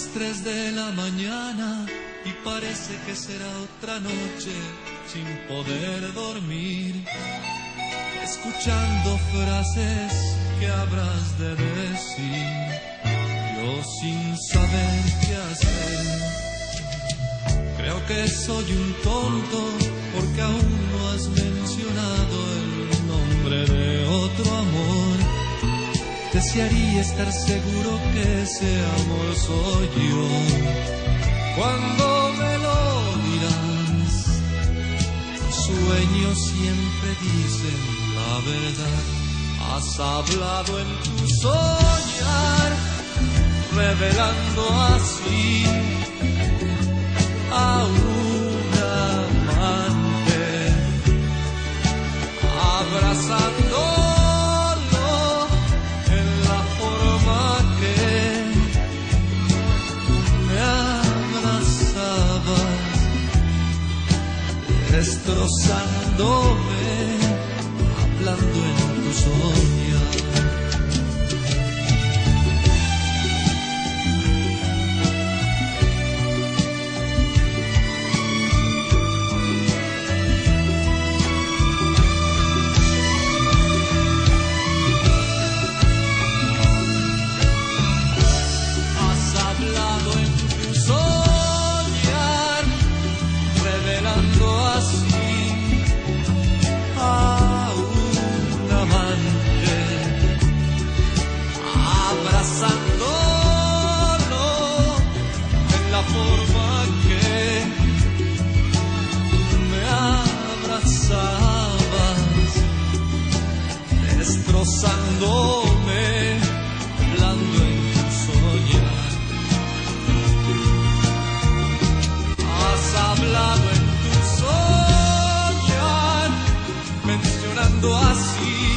las 3 de la mañana y parece que será otra noche sin poder dormir, escuchando frases que habrás de decir, yo sin saber qué hacer. Creo que soy un tonto porque aún no has mencionado el nombre de otro amor. Desearía estar seguro que ese amor soy yo. Cuando me lo dirás, sueños siempre dicen la verdad. Has hablado en tu soñar, revelando así a un amante, abrazándolo en la forma que me abrazabas, destrozándome, hablando en tu soñar. Destrozándome, hablando en tu soñar. Has hablado en tu soñar, mencionando así